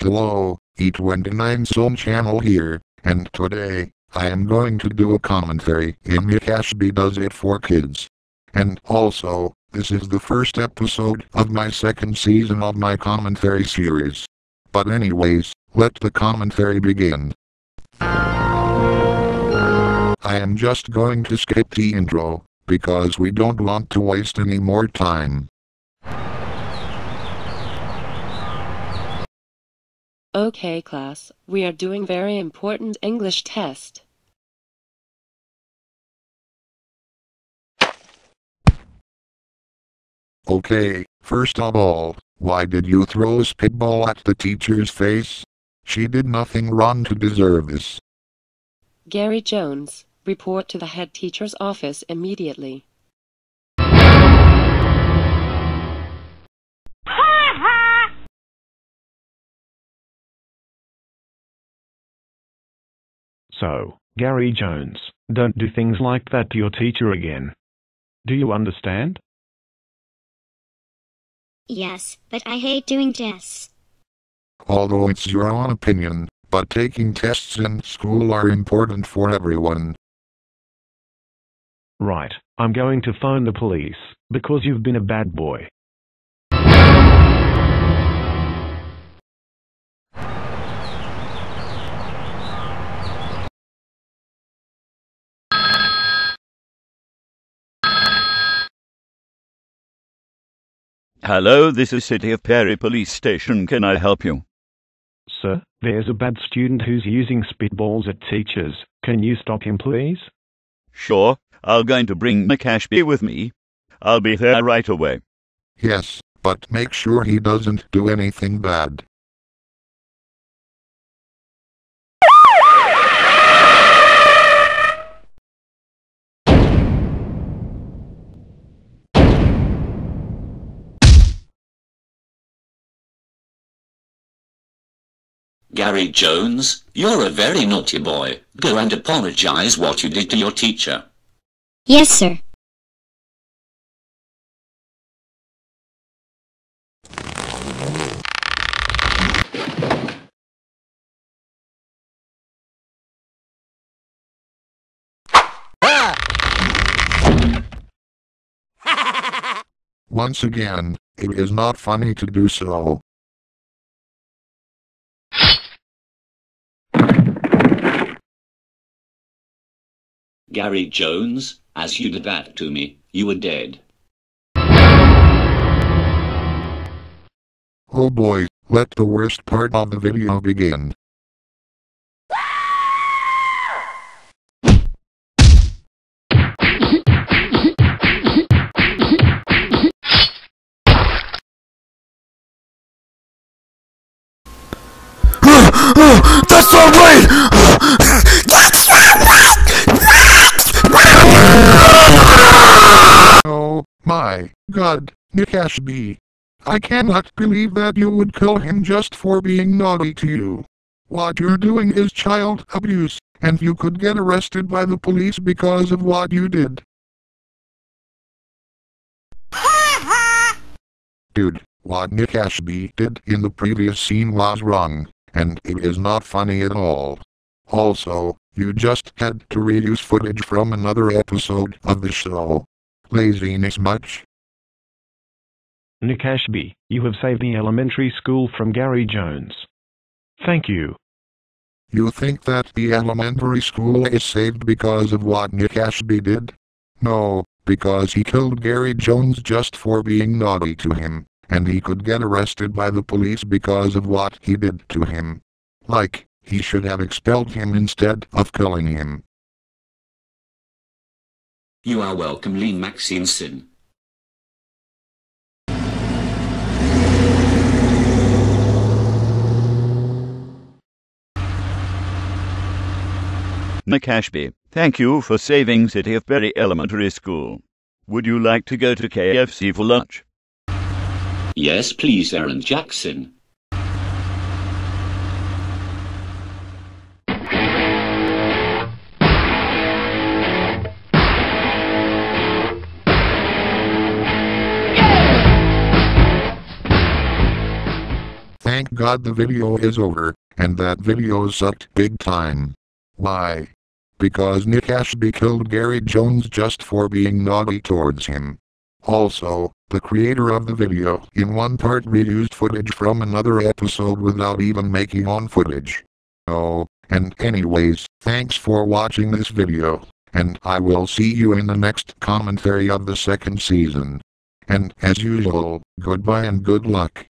Hello, E29 Zone channel here, and today, I am going to do a commentary in Nick Ashby Does It for Kids. And also, this is the first episode of my second season of my commentary series. But anyways, let the commentary begin. I am just going to skip the intro, because we don't want to waste any more time. Okay class, we are doing very important English test. Okay, first of all, why did you throw a spitball at the teacher's face? She did nothing wrong to deserve this. Gary Jones, report to the head teacher's office immediately. So, Gary Jones, don't do things like that to your teacher again. Do you understand? Yes, but I hate doing tests. Although it's your own opinion, but taking tests in school are important for everyone. Right, I'm going to phone the police, because you've been a bad boy. Hello, this is City of Perry Police Station. Can I help you? Sir, there's a bad student who's using spitballs at teachers. Can you stop him, please? Sure, I'm going to bring Nick Ashby with me. I'll be there right away. Yes, but make sure he doesn't do anything bad. Gary Jones, you're a very naughty boy. Go and apologize what you did to your teacher. Yes, sir. Once again, it is not funny to do so. Gary Jones, as you did that to me, you were dead. Oh boy, let the worst part of the video begin. That's not right! That's not right! Oh my God, Nick Ashby. I cannot believe that you would kill him just for being naughty to you. What you're doing is child abuse, and you could get arrested by the police because of what you did. Dude, what Nick Ashby did in the previous scene was wrong, and it is not funny at all. Also, you just had to reuse footage from another episode of the show. Laziness much? Nick Ashby, you have saved the elementary school from Gary Jones. Thank you. You think that the elementary school is saved because of what Nick Ashby did? No, because he killed Gary Jones just for being naughty to him, and he could get arrested by the police because of what he did to him. Like, he should have expelled him instead of killing him. You are welcome, Lean Maxinson. Nick Ashby, thank you for saving City of Perry Elementary School. Would you like to go to KFC for lunch? Yes, please, Aaron Jackson. thank God the video is over, and that video sucked big time. Why? Because Nick Ashby killed Gary Jones just for being naughty towards him. Also, the creator of the video in one part reused footage from another episode without even making on footage. Oh, and anyways, thanks for watching this video, and I will see you in the next commentary of the second season. And as usual, goodbye and good luck.